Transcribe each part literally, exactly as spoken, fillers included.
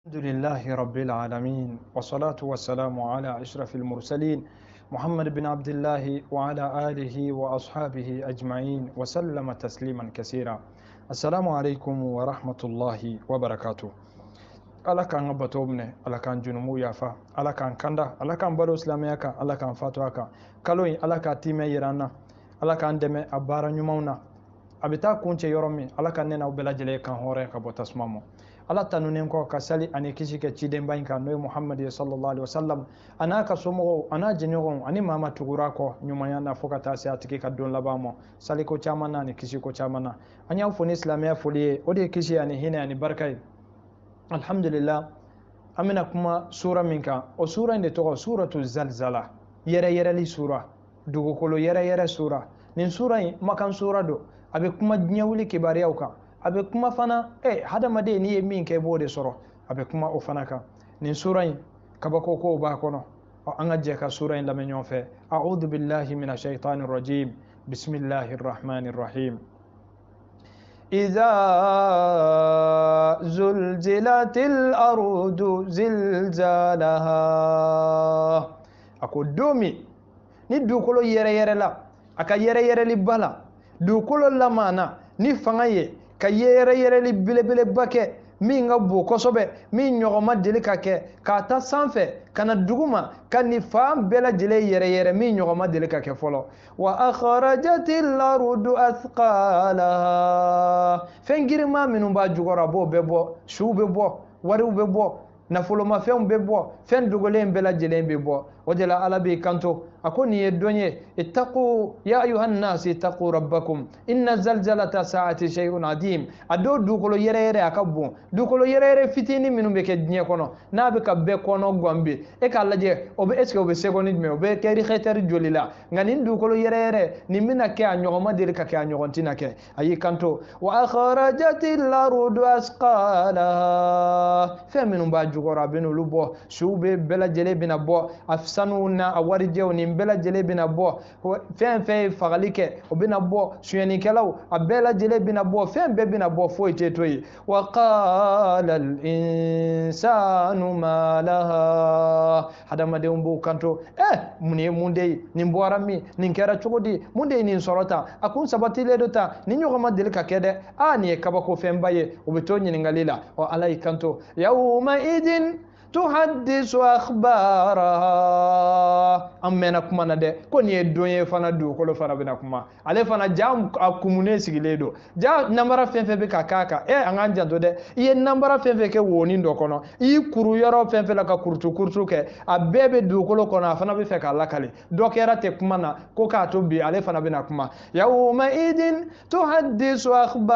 الحمد لله رب العالمين والصلاة والسلام على أشرف المرسلين محمد بن عبد الله وعلى آله وأصحابه أجمعين وسلم تسليما كثيرا. السلام عليكم ورحمة الله وبركاته. ala kan bato mne ala kan junumu yafa ala kan kanda ala kan baro islamiyya ka ala kan fatwa ka kaloyin ala ka time yirana ala kan deme abara nyumauna abita kunce yoromi ala kan nena ubela jele kan hore ka botasmamo ala tanunen ko ka sali ani kisi ke ciden bayin kan no muhammad sallallahu alaihi wasallam ana ka somo ana jinyogon ani mama tugura ko nyumanya na fokata sai atike ka don labamo sali ko chamana ni kisi ko chamana anya foni islamiyya foliye ode kisi ani hina ani barkai. Alhamdulillah amina kuma sura minka o sura inde to suratu zalzala yere yere li sura dugo kolo yere yere sura nin sura makan sura do abe kuma nyawli kibariya ka abe kuma fana eh hada made ni min ke bode soro abe kuma o fana ka nin sura kabako ko ba kono o angaje ka sura la menyon fe a'udhu billahi minash shaitanir rajim bismillahir rahmanir rahim. إذا زلزلت الأرض زلزالها أكو دومي ni dukolo yere yere la aka yere yere li bala dukolo la mana ni fangaye ka yere yere li bile bile bake mi nga bo kosobe mi nyogoma deli ka ke ka ta sanfe kana duguma kan ni fam bela jele yere yere mi nyogoma deli ka ke folo wa akhrajatil ardu athqalaha fengirma minum ba jugora bo bebo shube bo wari bebo nafolo ma fen bebo fen dugole bela jele bebo wajala alabi kanto akoni yedonye ittaqu ya ayuhan nas ittaqu rabbakum inna zalzalata saati shay'un adim ado dukolo yere yere akabbo dukolo yere yere fitini minum be ke dnye kono na be ka be kono gombe e ka laje obe eske obe second me obe keri khater jolila ngani dukolo yere yere ni mina ke anyoma dir ka ke anyogontina ke ayi kanto wa akhrajatil ardu asqalaha fe minum ba jugora benu lubo shube bela jele bina bo afsanu na awari jew ni bela jele bina bo fen fe fagalike o bina bo suyani kelaw abela jele bina bo fen be bina bo fo itetoyi wa qala al insanu ma laha hadama de umbu kanto eh muni munde ni mborami ni kera chugodi munde ni sorota akun sabati ledota ni nyogoma delika kede ani kabako fen baye o betonyi ni ngalila o alai kanto yawma idin tuhaddisu akhbaraha amena kuma na de ko ni donye fana du ko lo fana bina kuma ale fana jam akumune sigiledo ja nambara fenfe be kakaka e anganja do de ye nambara fenfe ke woni ndo kono i kuru yoro fenfe la ka kurtu kurtu ke abebe du ko lo kono fana be fe ka lakale do kera te kuma na ko ka to bi ale fana bina kuma yawma idin tuhaddisu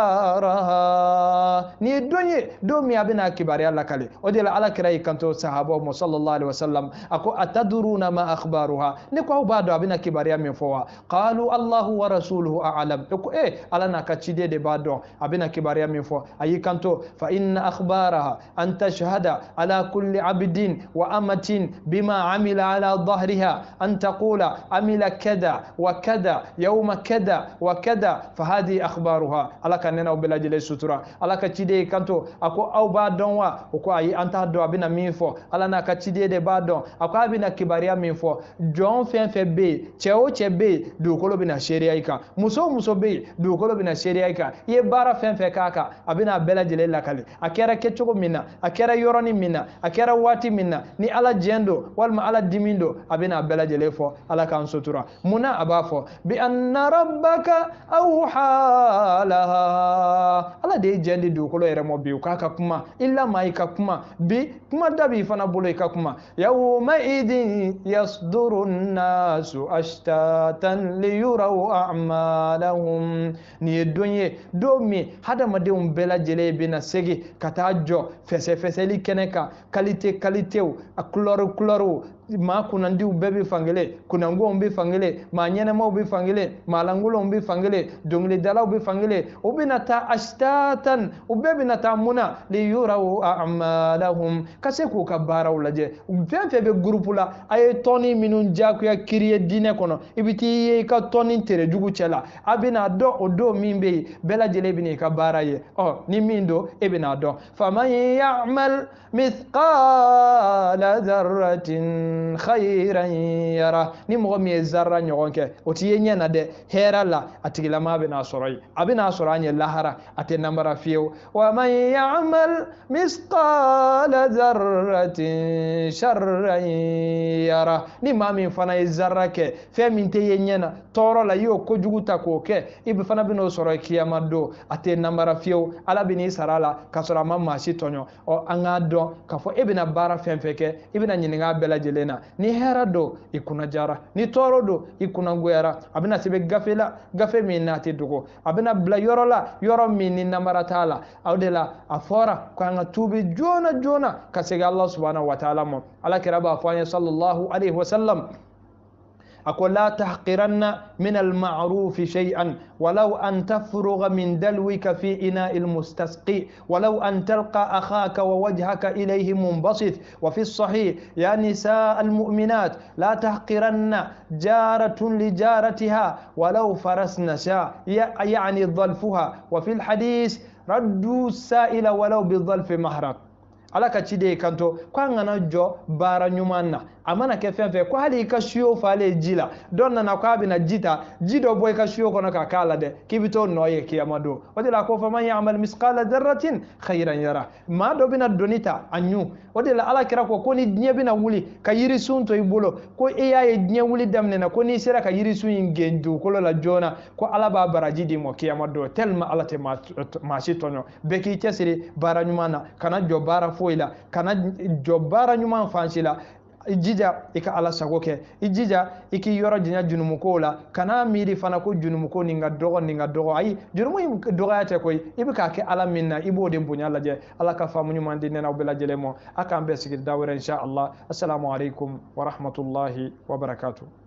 akhbaraha ni donye do mi abina kibari lakale o de la ala kirai kanto sahaba mu sallallahu alaihi wasallam ako ataduruna ma akhbaruha ni ko bado abina kibariya min fowa qalu Allahu wa rasuluhu a'lam ko eh alana ka cide de bado abina kibariya min fo ayi kanto fa inna akhbaraha an tashhada ala kulli abdin wa amatin bima amila ala dhahriha an taqula amila kada wa kada yawma kada wa kada fa hadi akhbaruha alaka nena bila jile sutura alaka cide kanto ako au badon wa ko ayi anta do abina min fo ala na ka cide de badon akwa bina kibariya min fo jon fen fe be cheo che be du kolo bina sheria ika muso muso be du kolo bina sheria ika ye bara fen fe kaka abina bela jele lakale akera kechugo minna akera yoroni minna akera wati minna ni ala jendo walma ala dimindo abina bela jele fo ala kan sutura muna abafo bi anna rabbaka awha laha ala de jendi du kolo ere mo bi kaka kuma illa maika kuma bi kuma dabi fana bolo ka kuma yawma idin yasduru an-nasu ashtatan liyuraw a'malahum ni donye domi hada madum bela jele bina segi katajo fese fese li keneka qualité qualité a couleur couleur ma kunandi ubebe fangele kunango umbi fangele ma nyene ma ubi fangele ma langulo umbi fangele dongle dala ubi fangele ubinata ashtatan ubebe nata muna liyuraw a'malahum kase k'u ka baaraw lajɛ fɛn fɛn bɛ groupe la a ye tɔni minnu jagoya kiriye diinɛ kɔnɔ i bɛ t'i ye i ka tɔni tere jugu cɛ la a bɛna dɔn o don min bɛ yen bɛɛ lajɛlen bɛna i ka baara ye ɔ ni min don e bɛna dɔn faman ya'mal mithqala dharratin khayran yara ni mɔgɔ min ye zarra ɲɔgɔn kɛ o t'i ye ɲɛ na dɛ hɛrɛ la a tigilama bɛna sɔrɔ yen a bɛna sɔrɔ an ye lahara a tɛ namara fiyewu wa man ya'mal mithqala dharratin sharran yara ni maa min fana ye zarra kɛ fɛn min tɛ ye ɲɛ na tɔɔrɔ la i y'o kojugu ta k'o kɛ i bɛ fana bɛn'o sɔrɔ kiyama don a tɛ namara fiyewu ala bɛ n'i sara la k'a sɔrɔ a ma maa si tɔɲɔ ɔ an k'a dɔn k'a fɔ e bɛna baara fɛn fɛn kɛ i bɛna ɲininka a bɛɛ lajɛlen na ni hɛrɛ don i kunna jara ni tɔɔrɔ don i kunna goyara a bɛna sɛbɛn gafe la gafe min n'a tɛ dogo a bɛna bila yɔrɔ la yɔrɔ min ni namara t'a la o de la a fɔra k'an ka tuubi joona joona ka segin ala subhanahu wa ta'ala ma ala kɛra b'a fɔ an ye sallallahu alaihi wa sallam أقول لا تحقرن من المعروف شيئا ولو أن تفرغ من دلوك في إناء المستسقي ولو أن تلقى أخاك ووجهك إليه منبسط وفي الصحيح يا نساء المؤمنات لا تحقرن جارة لجارتها ولو فرسن شاء يعني ظلفها وفي الحديث ردوا السائل ولو بظلف مهرك ala ka cide kanto ko an kana jɔ baara ɲuman na a mana kɛ fɛn fɛn ko hali i ka siyo falen ji la dɔ nana ko a bɛna ji ta ji dɔ bɔ i ka siyo kɔnɔ ka k'a la dɛ k'i bɛ t'o nɔ ye kiyama don o de la ko faman ya'mal misqala dharratin khayran yara maa dɔ bɛna doni ta a ɲu o de la ala kira ko ko ni diɲɛ bɛna wuli ka yirisun to i bolo ko e y'a ye diɲɛ wuli daminɛna ko n'i sera ka yirisun in gɛn dugukolo la joona ko ala b'a baraji d'i ma kiyama don tellement ala tɛ maa si tɔɲɔ bɛɛ k'i cɛsiri baara ɲuman na kana jɔ baara foyi la kana jɔ baara ɲuman fan si la i jija i ka ala sago kɛ i jija i k'i yɔrɔ janya junumukow la kana miiri fana ko junumuko nin ka dɔgɔ nin ka dɔgɔ ayi junumu in dɔgɔya tɛ koyi i bɛ k'a kɛ ala min na i b'o de bonya lajɛ ala ka faamu ɲuman di ne n'aw bɛɛ lajɛlen ma a k'an bɛɛ sigi da wɛrɛ insha Allah assalamu alaikum wa rahmatullahi wa barakatuh